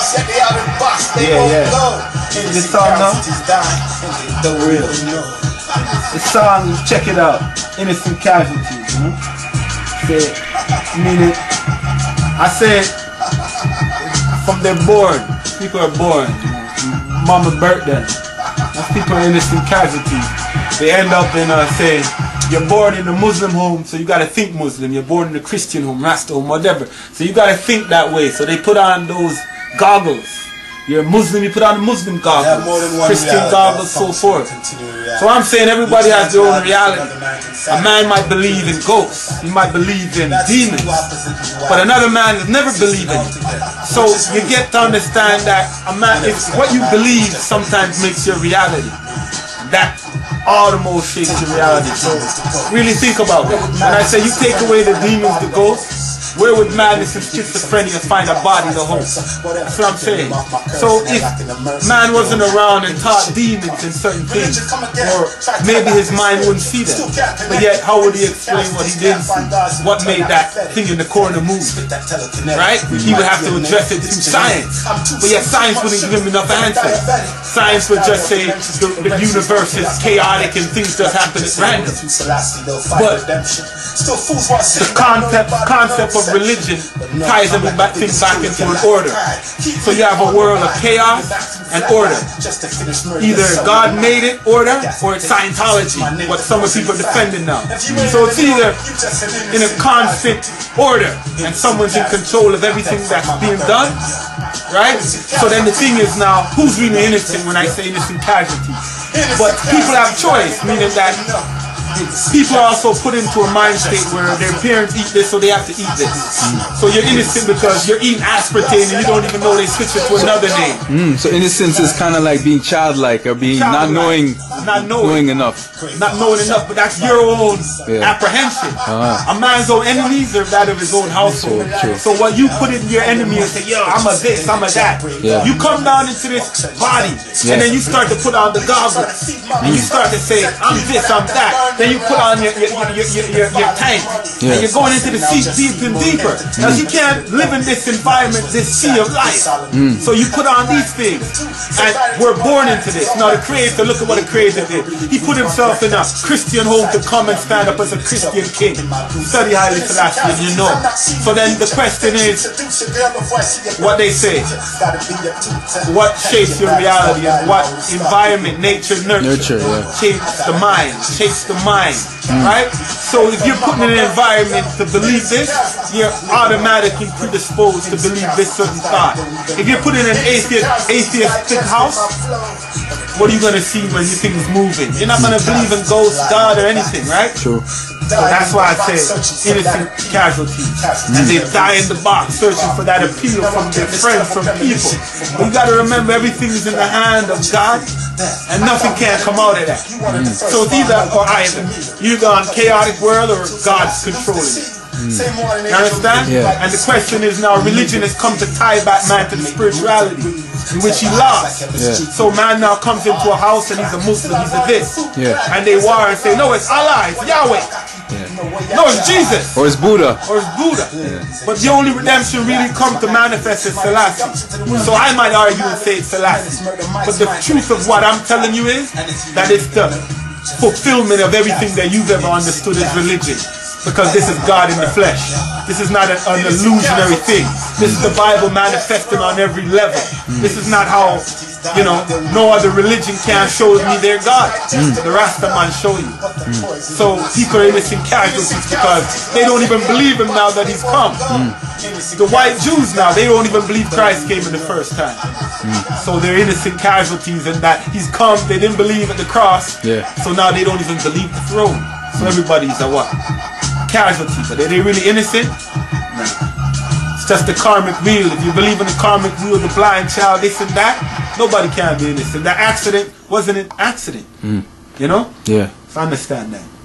This song now? The real. The song, check it out. Innocent Casualties, you know? Say, meaning, I said, from they're born, people are born. Mama birthed them. That's people are innocent casualties. They end up in, say, you're born in a Muslim home, so you gotta think Muslim. You're born in a Christian home, Rasta home, whatever. So you gotta think that way. So they put on those goggles. You're a Muslim, you put on Muslim goggles, Christian goggles, so forth. So I'm saying everybody has their own reality. A man might believe in ghosts, he might believe in demons, but another man has never believed in it. So you get to understand that a man, it's what you believe sometimes makes your reality. That almost shapes your reality. So really think about it. When I say you take away the demons, the ghosts, where would madness and schizophrenia find a body to hold? That's what I'm saying. So if man wasn't around and taught demons and certain things, or maybe his mind wouldn't see that. But yet, how would he explain what he didn't see? What made that thing in the corner move? Right? He would have to address it through science. But yet science wouldn't give him enough answers. Science would just say the universe is chaotic and things just happen at random. But the concept of religion ties everything back into an order. So you have a world of chaos and order. Either God made it order, or it's Scientology, what some of people are defending now. So it's either in a constant order and someone's in control of everything that's being done, right? So then the thing is now, who's really innocent when I say innocent casualties? But people have choice, meaning that people are also put into a mind state where their parents eat this, so they have to eat this. So you're innocent because you're eating aspartame and you don't even know they switch it to another name. So innocence is kind of like being childlike, or being not knowing enough. Not knowing enough, but that's your own apprehension. A man's own enemies are that of his own household. So what you put in your enemy and say, yo, I'm a this, I'm a that. You come down into this body, and then you start to put on the goggles, and you start to say, I'm this, I'm that. Then you put on your tank, and you're going into the sea deeper and deeper. Now you can't live in this environment, this sea of life. So you put on these things, and we're born into this. Now the Creator, look at what the Creator did. He put himself in a Christian home to come and stand up as a Christian king. Study Haile Selassie, and you know. So then the question is, what they say, what shapes your reality, and what environment, nature, nurture, shapes the mind, right? So if you're putting in an environment to believe this, you're automatically predisposed to believe this certain thought. If you're put in an atheistic house, what are you going to see when you think it's moving? You're not going to believe in ghosts, God, or anything, right? True. So that's why I say innocent casualties. And they die in the box searching for that appeal from their friends, from people. But you got to remember, everything is in the hand of God, and nothing can come out of that. So it's either or either. You're on chaotic world, or God's controlling it. You understand? And the question is now, religion has come to tie back man to the spirituality in which he lost. So man now comes into a house and he's a Muslim, he's a this. And they war and say, no, it's Allah, it's Yahweh. No, it's Jesus. Or it's Buddha. But the only redemption really come to manifest is Selassie. So I might argue and say it's Selassie. But the truth of what I'm telling you is that it's the fulfillment of everything that you've ever understood as religion. Because this is God in the flesh. This is not an illusionary thing. This is the Bible manifesting on every level. This is not how, you know, no other religion can show me their God. The Rasta man show you. So people are innocent casualties because they don't even believe him now that he's come. The white Jews now, they don't even believe Christ came in the first time. So they're innocent casualties in that he's come, they didn't believe at the cross. So now they don't even believe the throne. So everybody's a what? Casualty. But are they really innocent? No. It's just the karmic wheel. If you believe in the karmic wheel, the blind child, this and that, nobody can be innocent. That accident wasn't an accident. You know? So understand that.